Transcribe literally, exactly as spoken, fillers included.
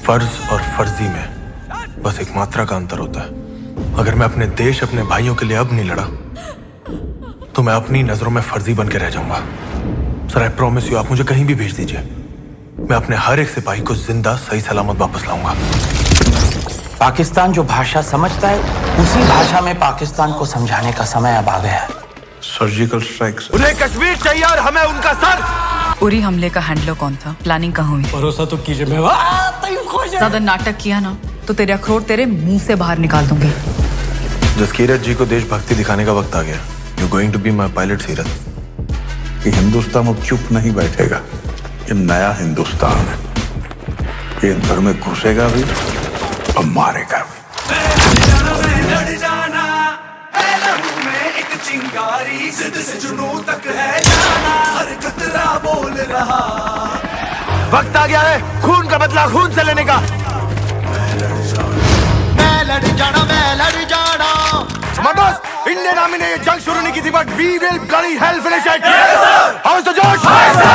फर्ज और फर्जी में बस एक मात्रा का अंतर होता है। अगर मैं अपने देश, अपने भाइयों के लिए अब नहीं लड़ा तो मैं अपनी नजरों में फर्जी बन के रह जाऊंगा। सर, आई प्रॉमिस यू, आप मुझे कहीं भी भेज दीजिए, मैं अपने हर एक सिपाही को जिंदा सही सलामत वापस लाऊंगा। पाकिस्तान जो भाषा समझता है उसी भाषा में पाकिस्तान को समझाने का समय अब आ गया है। Surgical strike. उन्हें कश्मीर चाहिए और हमें उनका सर। उरी हमले का हैंडलर कौन था? प्लानिंग कहाँ हुई? भरोसा तो कीजिए। मैं ज्यादा नाटक किया ना तो तेरे अखरोट तेरे मुंह से बाहर निकाल दूंगी। जसकीरत जी को देशभक्ति दिखाने का वक्त आ गया। You going to be my pilot Seerat. कि हिंदुस्तान अब चुप नहीं बैठेगा। ये नया हिंदुस्तान है, ये घर में घुसेगा भी और मारेगा भी। लड़ जाना है लहू में एक चिंगारी, जिद से जुनून तक है जाना, हर खतरा बोल रहा। वक्त आ गया है खून का बदला खून से लेने का। मैं लड़ जाना, मैं लड़ जाना। इंडियन आर्मी ने ये जंग शुरू नहीं की थी, but we will bloody hell finish it. How is the जोश?